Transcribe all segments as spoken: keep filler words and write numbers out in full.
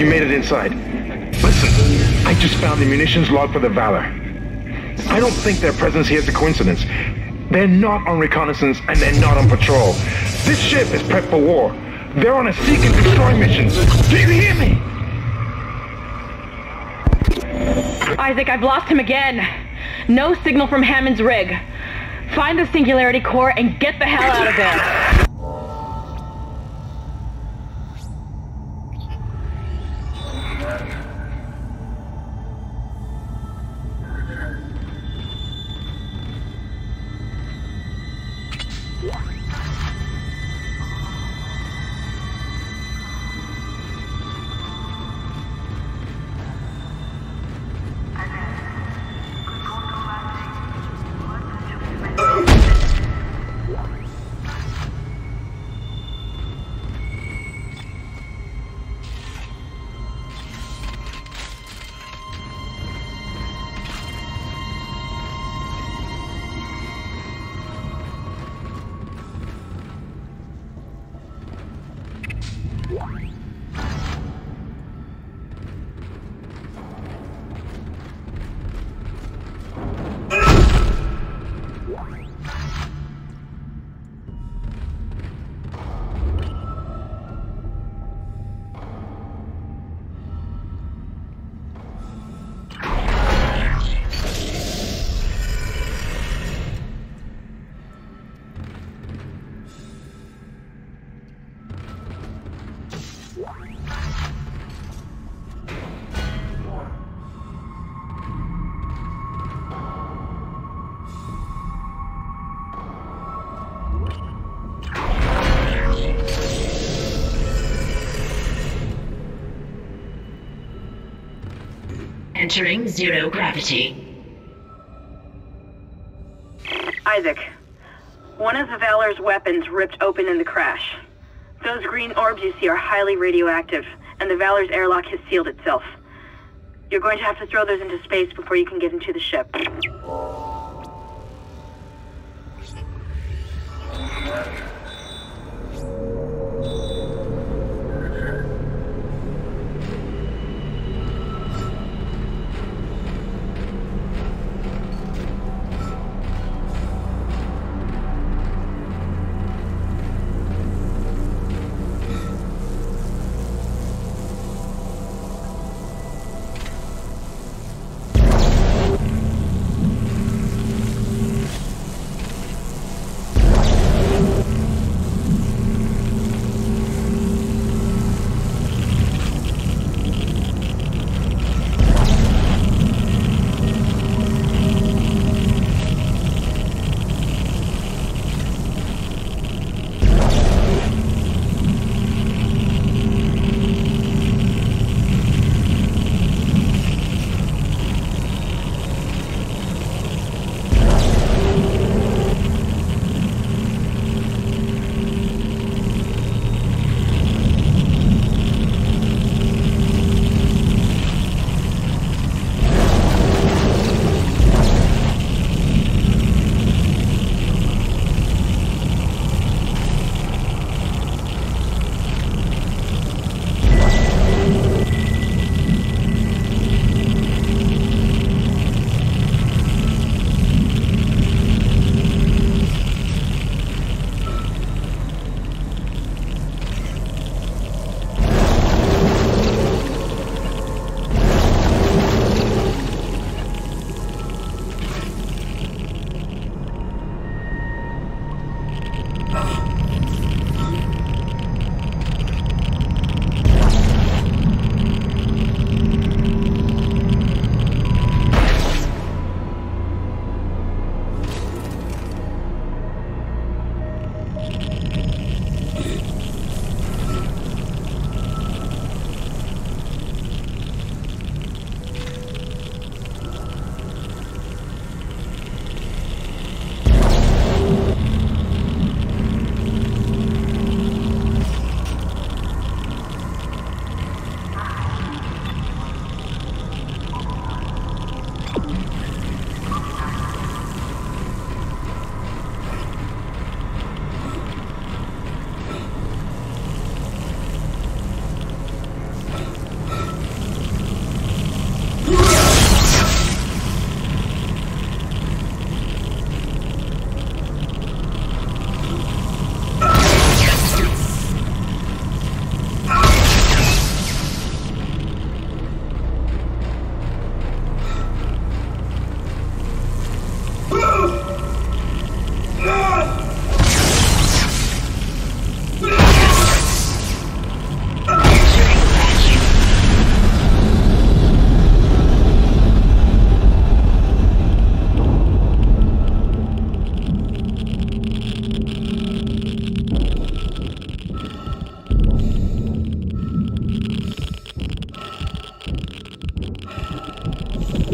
you made it inside. Listen, I just found the munitions log for the Valor. I don't think their presence here is a coincidence. They're not on reconnaissance and they're not on patrol. This ship is prepped for war. They're on a seek and destroy mission. Do you hear me? Isaac, I've lost him again. No signal from Hammond's rig. Find the Singularity Core and get the hell out of there. Entering zero gravity. Isaac, one of the Valor's weapons ripped open in the crash. Those green orbs you see are highly radioactive, and the Valor's airlock has sealed itself. You're going to have to throw those into space before you can get into the ship.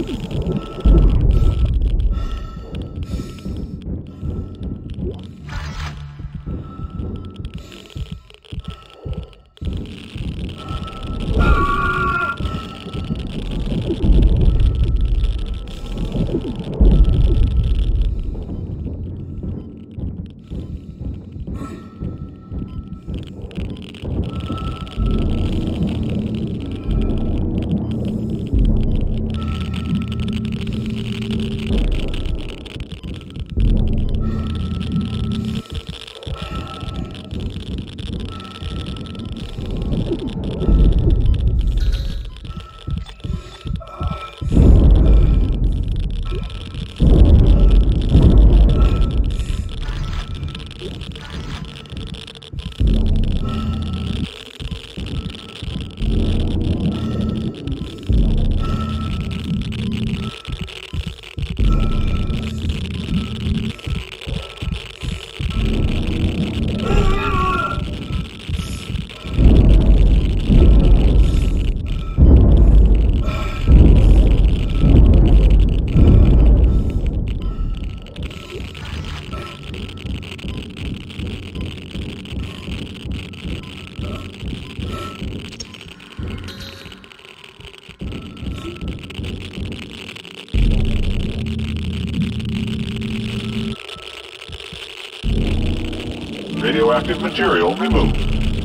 Radioactive material removed.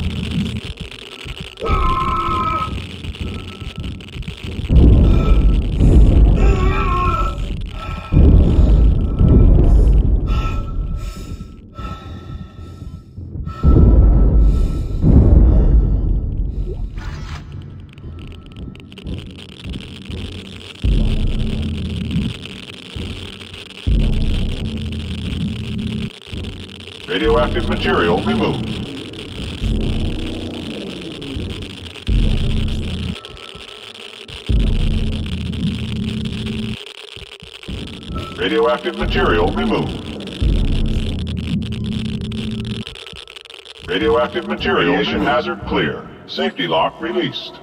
Radioactive material removed. Radioactive material removed. Radioactive material hazard clear. Safety lock released.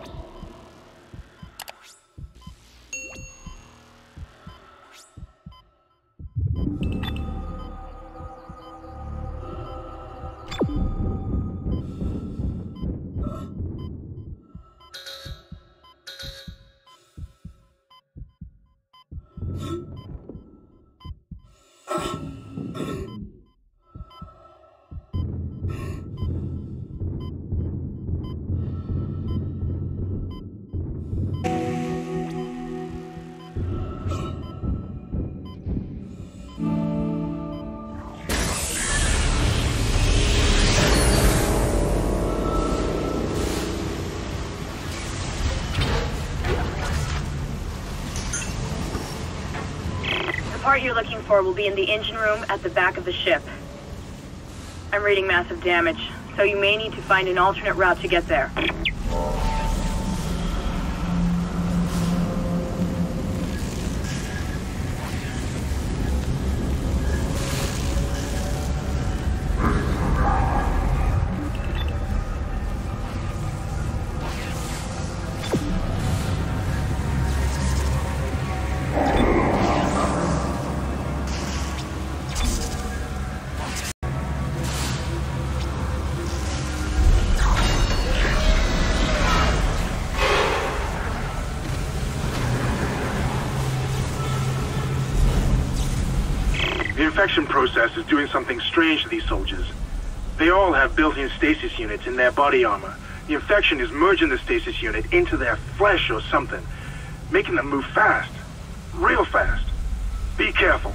The part you're looking for will be in the engine room at the back of the ship. I'm reading massive damage, so you may need to find an alternate route to get there. The infection process is doing something strange to these soldiers. They all have built-in stasis units in their body armor. The infection is merging the stasis unit into their flesh or something, making them move fast. Real fast. Be careful.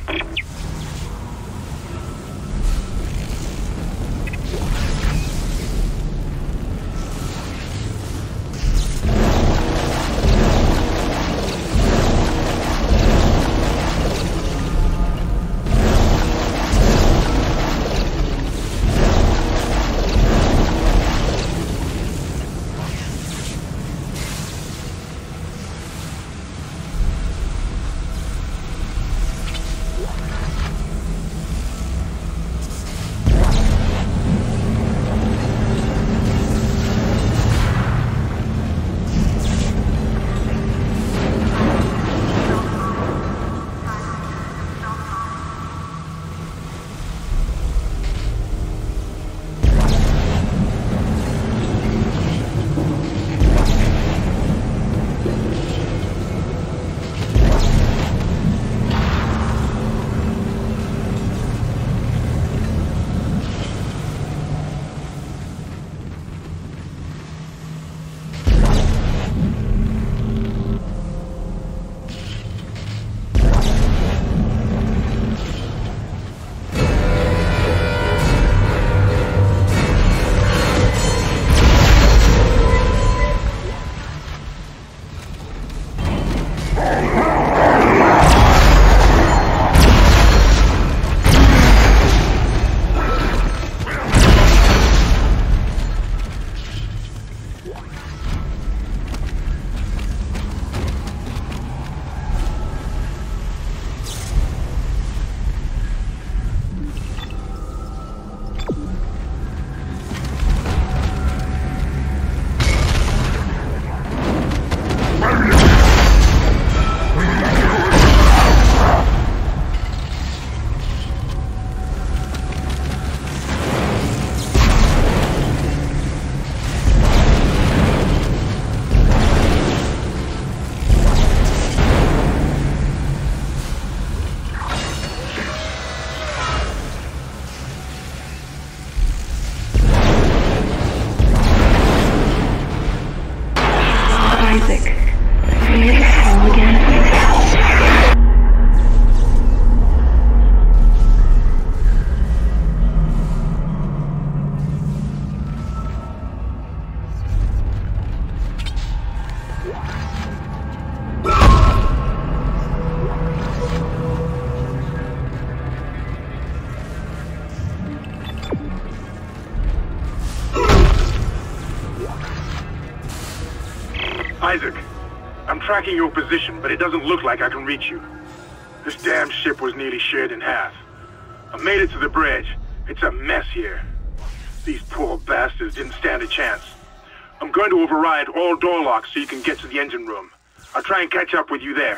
I'm tracking your position, but it doesn't look like I can reach you. This damn ship was nearly shared in half. I made it to the bridge. It's a mess here. These poor bastards didn't stand a chance. I'm going to override all door locks so you can get to the engine room. I'll try and catch up with you there.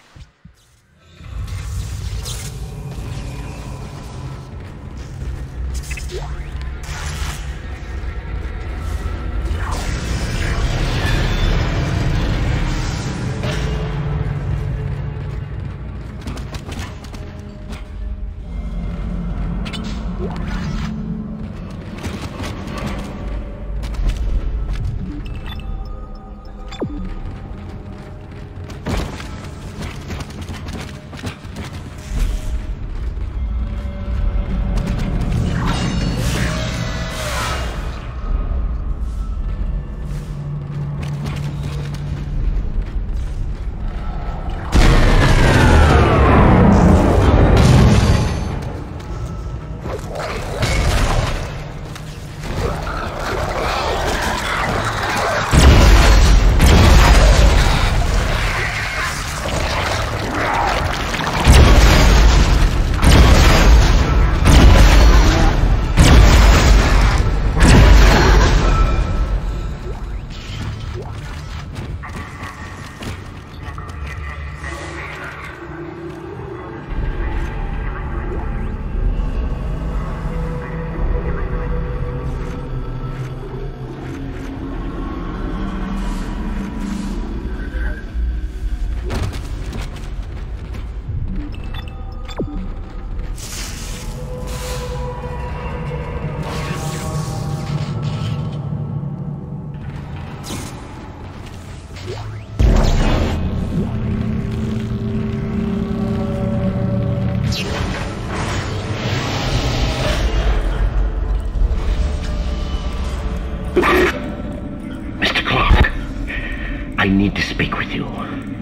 Mister Clark, I need to speak with you.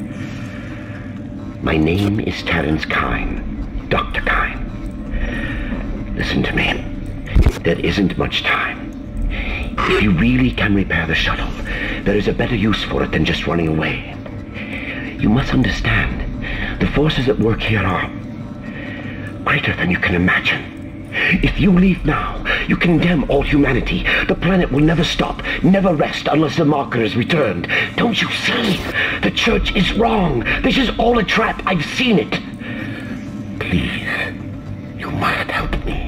My name is Terrence Kine, Doctor Kine. Listen to me. There isn't much time. If you really can repair the shuttle, there is a better use for it than just running away. You must understand, the forces at work here are greater than you can imagine. If you leave now, you condemn all humanity. The planet will never stop, never rest unless the marker is returned. Don't you see? The church is wrong. This is all a trap. I've seen it. Please, you must help me.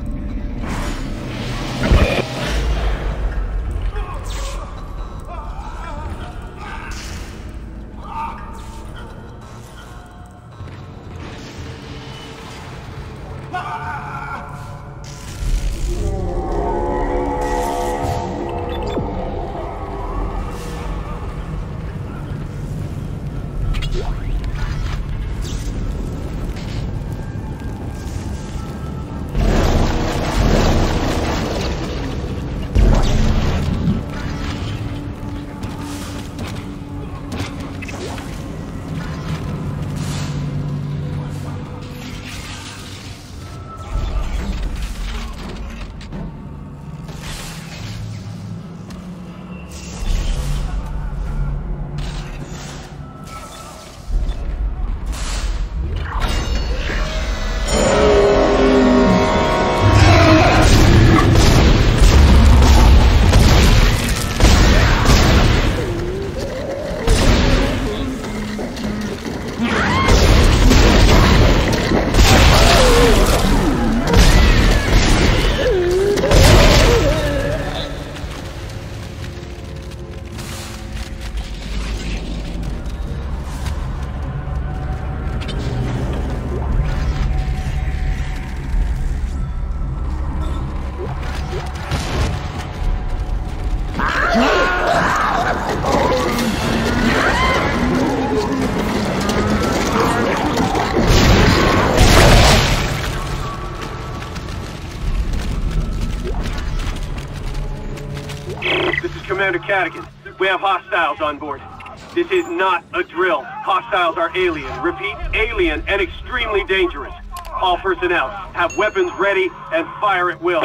We have hostiles on board. This is not a drill. Hostiles are alien. Repeat, alien and extremely dangerous. All personnel, have weapons ready and fire at will.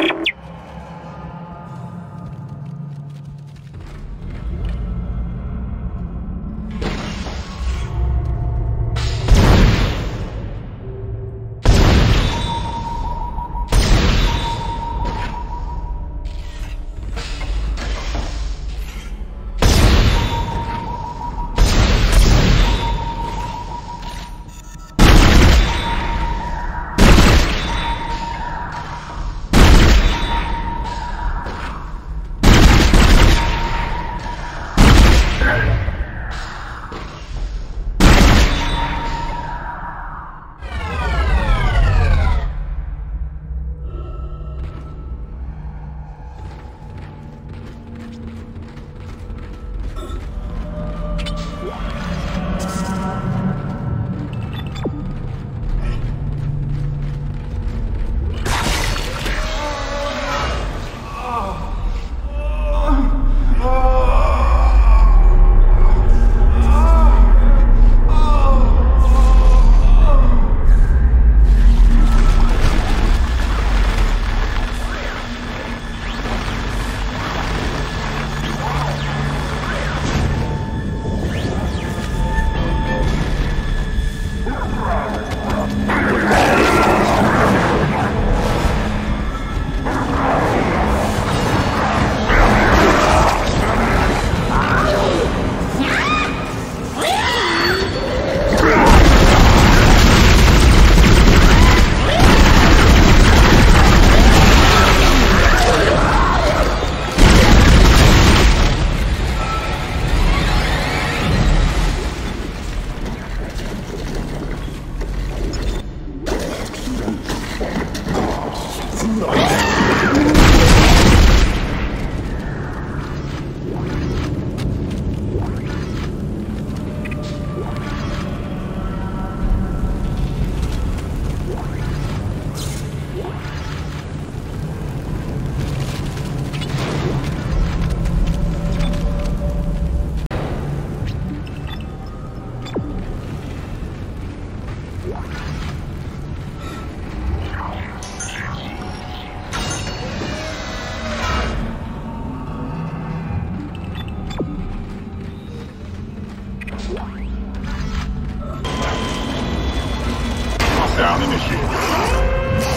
Lockdown initiated.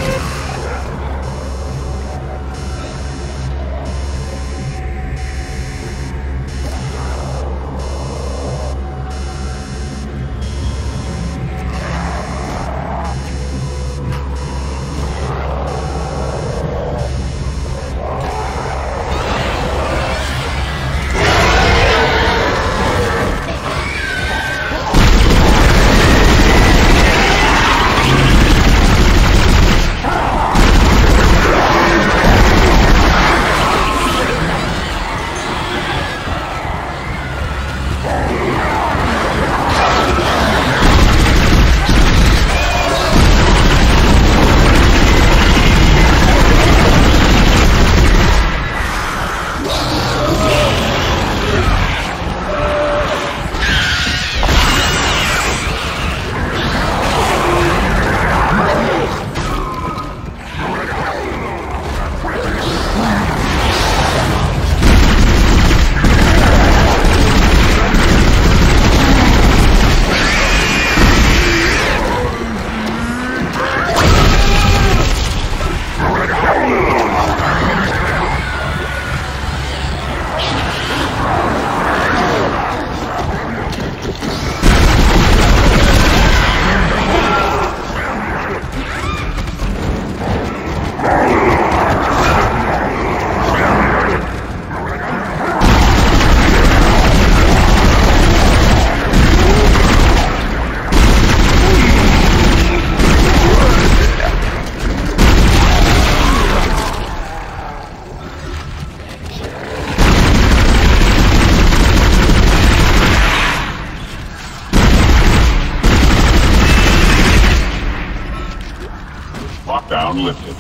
Lockdown lifted.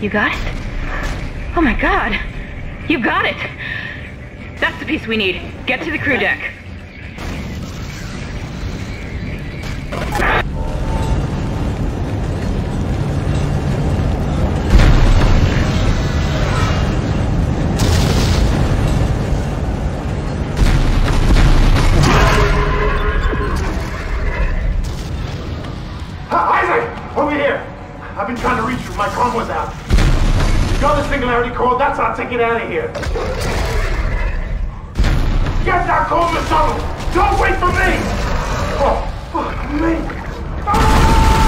You got it? Oh my god! You got it! That's the piece we need. Get to the crew deck. Isaac! Over here! I've been trying to reach you. My comm was out. You got the singularity code. That's our ticket out of here. Get that code to Salam! Don't wait for me! Oh, fuck me! Ah!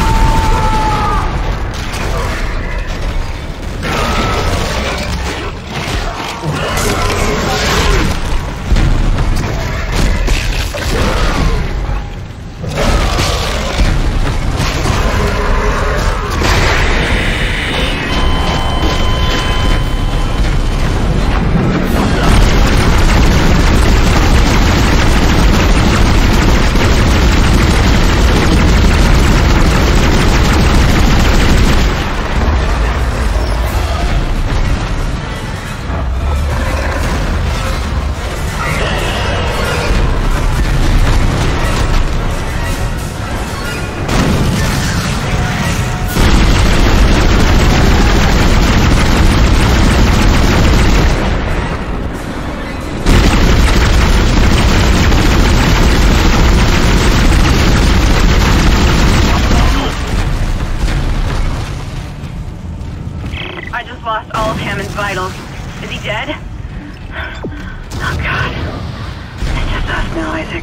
Vitals. Is he dead? Oh god. It's just us now, Isaac.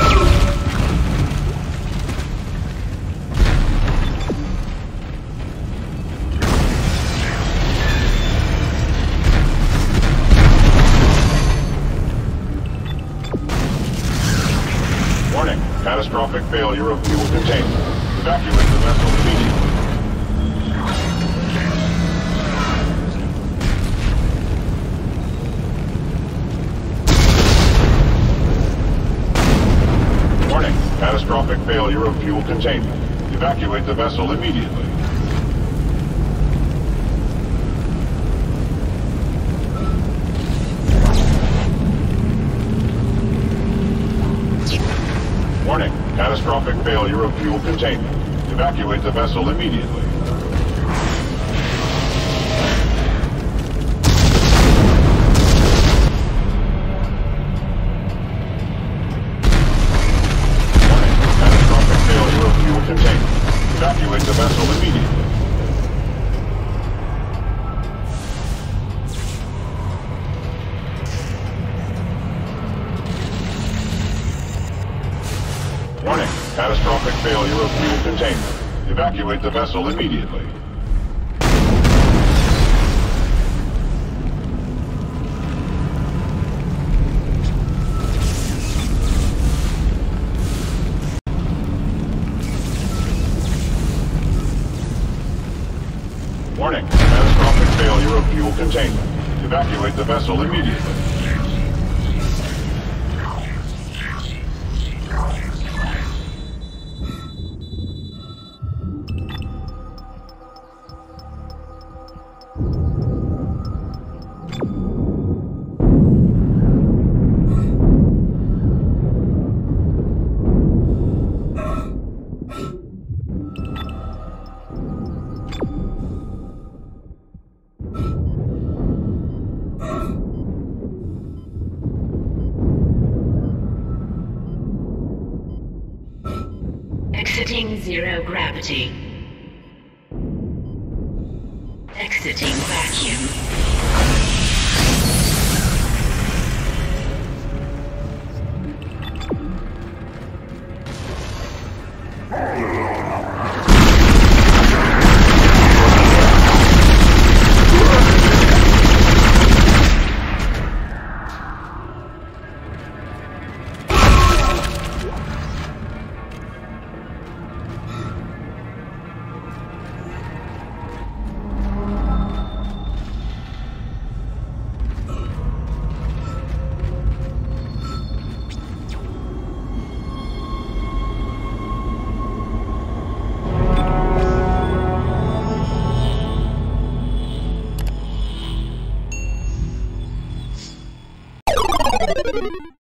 Warning. Catastrophic failure of fuel containment. Evacuate the vessel immediately. Catastrophic failure of fuel containment. Evacuate the vessel immediately. Warning. Catastrophic failure of fuel containment. Evacuate the vessel immediately. Evacuate the vessel immediately. Warning. Catastrophic failure of fuel containment. Evacuate the vessel immediately. Warning. Catastrophic failure of fuel containment. Evacuate the vessel immediately. Exiting zero gravity. Exiting vacuum. you.